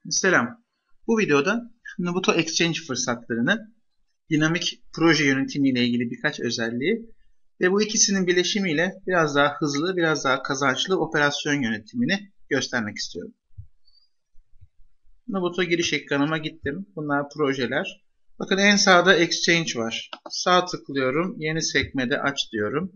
Selam. Bu videoda Nubuto Exchange fırsatlarını, dinamik proje yönetimi ile ilgili birkaç özelliği ve bu ikisinin birleşimiyle biraz daha hızlı, biraz daha kazançlı operasyon yönetimini göstermek istiyorum. Nubuto giriş ekranıma gittim. Bunlar projeler. Bakın en sağda Exchange var. Sağ tıklıyorum. Yeni sekmede aç diyorum.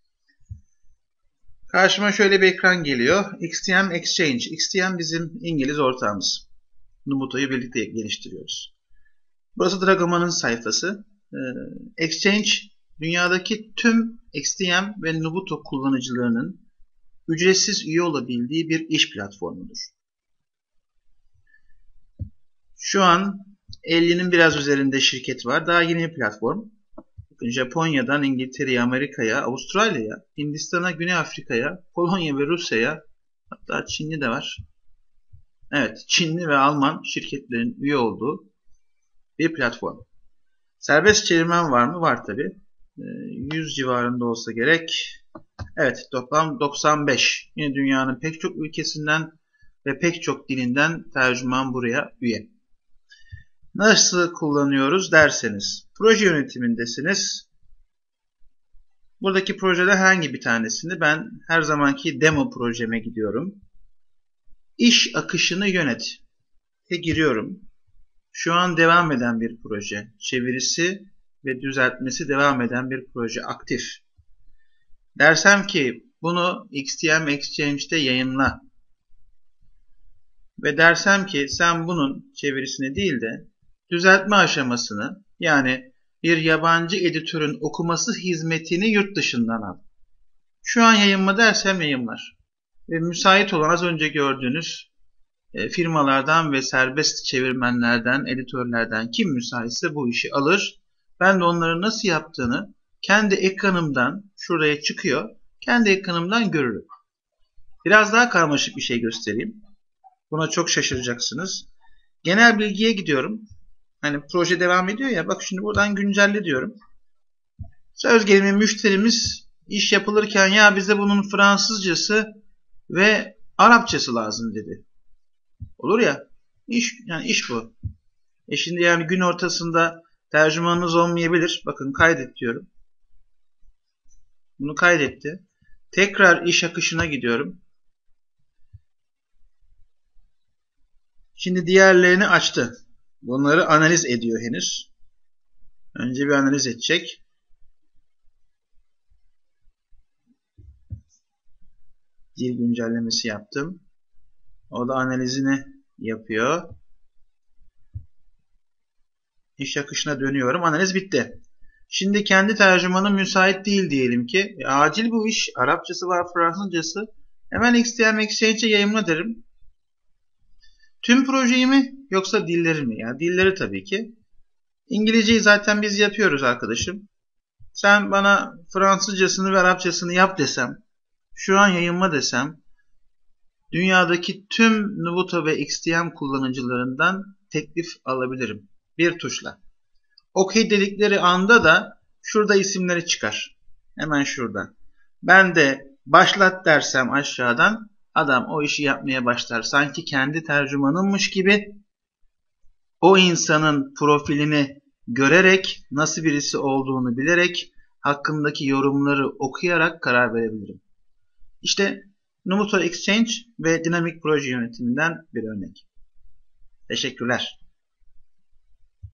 Karşıma şöyle bir ekran geliyor. XTM Exchange. XTM bizim İngiliz ortağımız. Nubuto'yu birlikte geliştiriyoruz. Burası Dragoman'ın sayfası. Exchange, dünyadaki tüm XTM ve Nubuto kullanıcılarının ücretsiz üye olabildiği bir iş platformudur. Şu an 50'nin biraz üzerinde şirket var. Daha yeni bir platform. Japonya'dan İngiltere'ye, Amerika'ya, Avustralya'ya, Hindistan'a, Güney Afrika'ya, Polonya ve Rusya'ya, hatta Çinli de var. Evet, Çinli ve Alman şirketlerin üye olduğu bir platform. Serbest çevirmen var mı? Var tabi. 100 civarında olsa gerek. Evet, toplam 95. Yine dünyanın pek çok ülkesinden ve pek çok dilinden tercüman buraya üye. Nasıl kullanıyoruz derseniz, proje yönetimindesiniz. Buradaki projede herhangi bir tanesini, ben her zamanki demo projeme gidiyorum. İş akışını yönet. Giriyorum. Şu an devam eden bir proje. Çevirisi ve düzeltmesi devam eden bir proje. Aktif. Dersem ki bunu XTM Exchange'de yayınla. Ve dersem ki sen bunun çevirisini değil de düzeltme aşamasını, yani bir yabancı editörün okuması hizmetini yurt dışından al. Şu an yayınla dersem yayınlar. Ve müsait olan az önce gördüğünüz firmalardan ve serbest çevirmenlerden, editörlerden kim müsaitse bu işi alır. Ben de onların nasıl yaptığını kendi ekranımdan, şuraya çıkıyor, kendi ekranımdan görürüm. Biraz daha karmaşık bir şey göstereyim. Buna çok şaşıracaksınız. Genel bilgiye gidiyorum. Hani proje devam ediyor ya, bak şimdi buradan güncelle diyorum. Söz gelimi müşterimiz iş yapılırken ya bize bunun Fransızcası ve Arapçası lazım dedi. Olur ya, iş bu. Şimdi yani gün ortasında tercümanınız olmayabilir. Bakın kaydet diyorum. Bunu kaydetti. Tekrar iş akışına gidiyorum. Şimdi diğerlerini açtı. Bunları analiz ediyor henüz. Önce bir analiz edecek. Dil güncellemesi yaptım. O da analizini yapıyor. İş akışına dönüyorum. Analiz bitti. Şimdi kendi tercümanım müsait değil diyelim ki. Acil bu iş. Arapçası var, Fransızcası. Hemen XTM Exchange'e yayınla derim. Tüm projeyi mi yoksa dilleri mi? Yani dilleri tabii ki. İngilizceyi zaten biz yapıyoruz arkadaşım. Sen bana Fransızcasını ve Arapçasını yap desem, şu an yayınla desem, dünyadaki tüm Nubuto ve XTM kullanıcılarından teklif alabilirim. Bir tuşla. OK dedikleri anda da şurada isimleri çıkar. Hemen şurada. Ben de başlat dersem aşağıdan adam o işi yapmaya başlar. Sanki kendi tercümanınmış gibi o insanın profilini görerek, nasıl birisi olduğunu bilerek, hakkındaki yorumları okuyarak karar verebilirim. İşte Nubuto Exchange ve dinamik proje yönetiminden bir örnek. Teşekkürler.